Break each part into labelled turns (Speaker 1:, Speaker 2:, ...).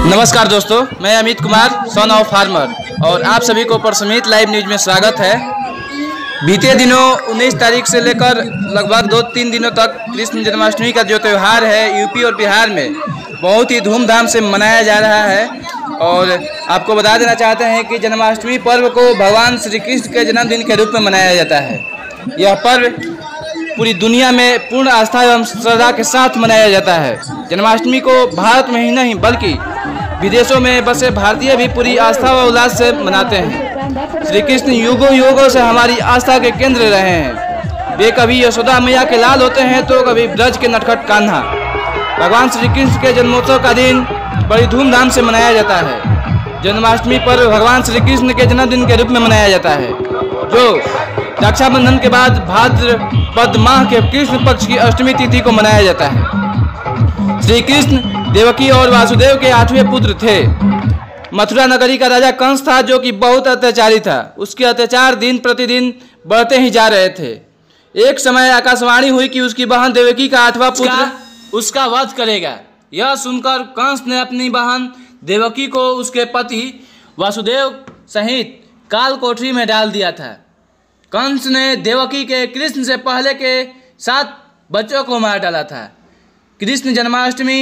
Speaker 1: नमस्कार दोस्तों, मैं Amit Kumar son of farmer और आप सभी को परसमित लाइव न्यूज में स्वागत है। बीते दिनों 19 तारीख से लेकर लगभग 2-3 दिनों तक कृष्ण जन्माष्टमी का जो त्यौहार है यूपी और बिहार में बहुत ही धूमधाम से मनाया जा रहा है। और आपको बता देना चाहते हैं कि जन्माष्टमी पर्व को भगवान श्री कृष्ण के जन्मदिन के रूप में मनाया जाता है। यह पर्व पूरी दुनिया में पूर्ण आस्था एवं श्रद्धा के साथ मनाया जाता है। जन्माष्टमी को भारत में ही नहीं बल्कि विदेशों में बसे भारतीय भी पूरी आस्था व उल्लास से मनाते हैं। श्री कृष्ण युगों युगों से हमारी आस्था के केंद्र रहे हैं। वे कभी यशोदा मैया के लाल होते हैं तो कभी ब्रज के नटखट कान्हा। भगवान श्री कृष्ण के जन्मोत्सव का दिन बड़ी धूमधाम से मनाया जाता है। जन्माष्टमी पर्व भगवान श्री कृष्ण के जन्मदिन के रूप में मनाया जाता है, जो रक्षाबंधन के बाद भाद्रपद माह के कृष्ण पक्ष की अष्टमी तिथि को मनाया जाता है। श्री कृष्ण देवकी और वासुदेव के 8वें पुत्र थे। मथुरा नगरी का राजा कंस था, जो कि बहुत अत्याचारी था। उसके अत्याचार दिन प्रतिदिन बढ़ते ही जा रहे थे। एक समय आकाशवाणी हुई कि उसकी बहन देवकी का 8वां पुत्र उसका वध करेगा। यह सुनकर कंस ने अपनी बहन देवकी को उसके पति वासुदेव सहित काल कोठरी में डाल दिया था। कंस ने देवकी के कृष्ण से पहले के 7 बच्चों को मार डाला था। कृष्ण जन्माष्टमी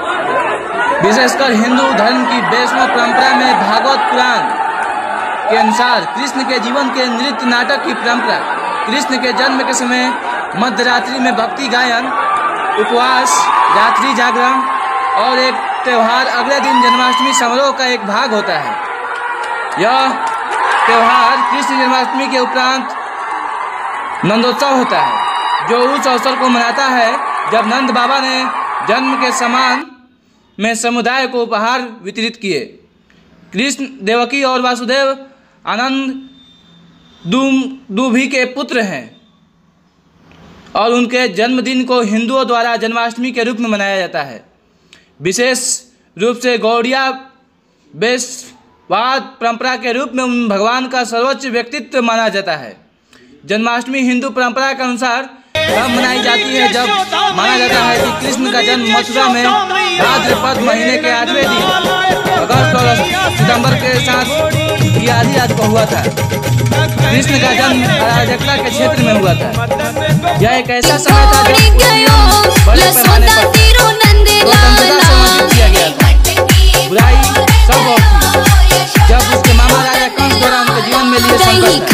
Speaker 1: विशेषकर हिंदू धर्म की वैष्णव परंपरा में भागवत पुराण के अनुसार कृष्ण के जीवन के नृत्य नाटक की परंपरा, कृष्ण के जन्म के समय मध्यरात्रि में भक्ति गायन, उपवास, रात्रि जागरण और एक त्यौहार अगले दिन जन्माष्टमी समारोह का एक भाग होता है। यह त्यौहार कृष्ण जन्माष्टमी के उपरांत नंदोत्सव होता है, जो उस अवसर को मनाता है जब नंद बाबा ने जन्म के समान में समुदाय को उपहार वितरित किए। कृष्ण देवकी और वासुदेव आनंद दूभी के पुत्र हैं और उनके जन्मदिन को हिंदुओं द्वारा जन्माष्टमी के रूप में मनाया जाता है। विशेष रूप से गौड़िया वैश्यवाद परंपरा के रूप में भगवान का सर्वोच्च व्यक्तित्व माना जाता है। जन्माष्टमी हिंदू परंपरा के अनुसार तब मनाई जाती है जब माना जाता है कि कृष्ण का जन्म मथुरा में भाद्रपद महीने के 8वें दिन अगस्त और सितंबर के साथ की आधी रात को हुआ था। कृष्ण का जन्म अराजकता के क्षेत्र में हुआ था। यह एक ऐसा समय था जब बड़े पैमाने पर स्वतंत्रता से वंचित किया गया था। बुराई सब होती जब उसके मामा राजा कंस द्वारा उनके जीवन में लिए संकट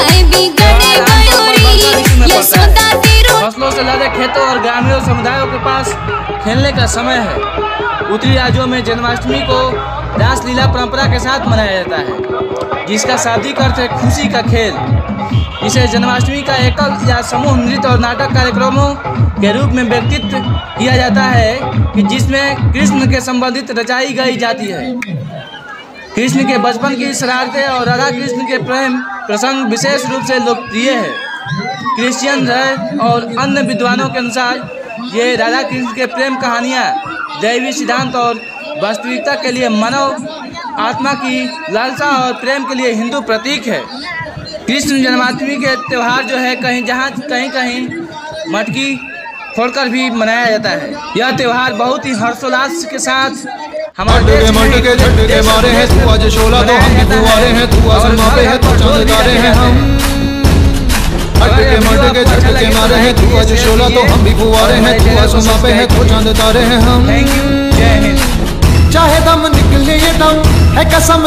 Speaker 1: फसलों से लदे खेतों और ग्रामीण समुदायों के पास खेलने का समय है। उत्तरी राज्यों में जन्माष्टमी को रासलीला परंपरा के साथ मनाया जाता है, जिसका शाब्दिक अर्थ है खुशी का खेल। इसे जन्माष्टमी का एकल या समूह नृत्य और नाटक कार्यक्रमों के रूप में व्यक्तित्व किया जाता है कि जिसमें कृष्ण के संबंधित रचाई गई जाती है। कृष्ण के बचपन की शरारतें और राधा कृष्ण के प्रेम प्रसंग विशेष रूप से लोकप्रिय है। क्रिश्चियन धर्म और अन्य विद्वानों के अनुसार ये राधा कृष्ण के प्रेम कहानियाँ दैवी सिद्धांत और वास्तविकता के लिए मानव आत्मा की लालसा और प्रेम के लिए हिंदू प्रतीक है। कृष्ण जन्माष्टमी के त्यौहार जो है कहीं मटकी फोड़कर भी मनाया जाता है। यह त्यौहार बहुत ही हर्षोल्लास के साथ हमारे देश में मारे हैं। तू आज शोला तो हम बुआरे हैं, तू आसमां पे है तो चांद तारे हैं हम। मटके झटके मारे हैं, तू आज शोला तो हम भी बुआरे हैं, तू आसमां पे है तो चांद तारे हैं हम। जय हिंद। चाहे दम निकले ये दम है कसम।